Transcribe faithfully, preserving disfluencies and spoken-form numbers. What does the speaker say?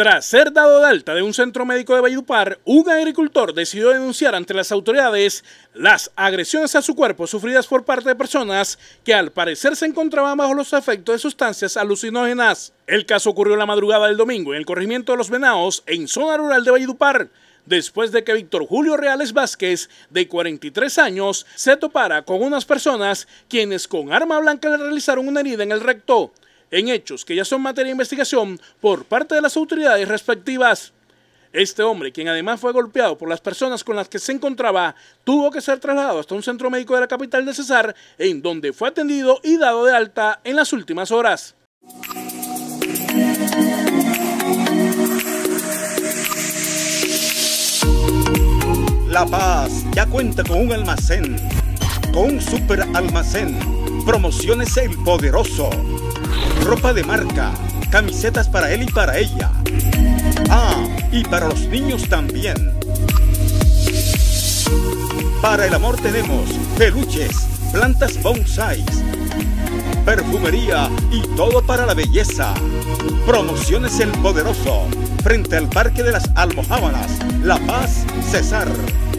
Tras ser dado de alta de un centro médico de Valledupar, un agricultor decidió denunciar ante las autoridades las agresiones a su cuerpo sufridas por parte de personas que al parecer se encontraban bajo los efectos de sustancias alucinógenas. El caso ocurrió la madrugada del domingo en el corregimiento de Los Venados, en zona rural de Valledupar, después de que Víctor Julio Reales Vázquez, de cuarenta y tres años, se topara con unas personas quienes con arma blanca le realizaron una herida en el recto, en hechos que ya son materia de investigación por parte de las autoridades respectivas. Este hombre, quien además fue golpeado por las personas con las que se encontraba, tuvo que ser trasladado hasta un centro médico de la capital de Cesar, en donde fue atendido y dado de alta en las últimas horas. La Paz ya cuenta con un almacén, con un super almacén. Promociones El Poderoso. Ropa de marca, camisetas para él y para ella. Ah, y para los niños también. Para el amor tenemos peluches, plantas bonsai, perfumería y todo para la belleza. Promociones El Poderoso, frente al Parque de las Almojábanas, La Paz, Cesar.